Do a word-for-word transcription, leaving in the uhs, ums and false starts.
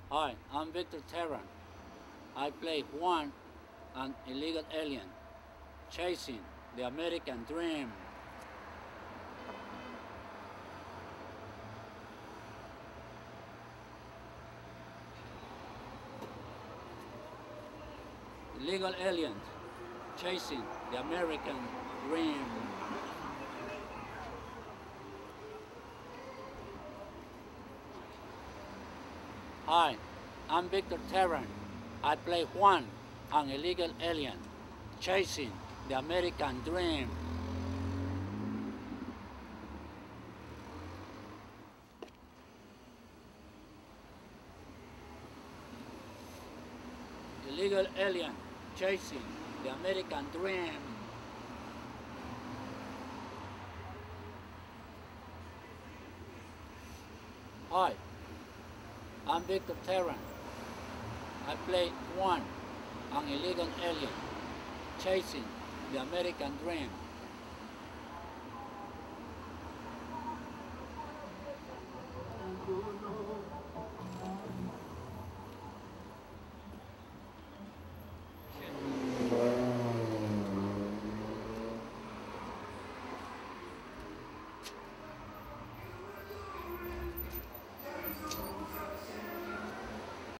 Hi, I'm Victor Teran. I play Juan, an illegal alien, chasing the American dream. Illegal alien, chasing the American dream. Hi, I'm Victor Teran. I play Juan, an illegal alien, chasing the American dream. Illegal alien, chasing the American dream. Hi, I'm Victor Teran. I play Juan, an illegal alien, chasing the American dream.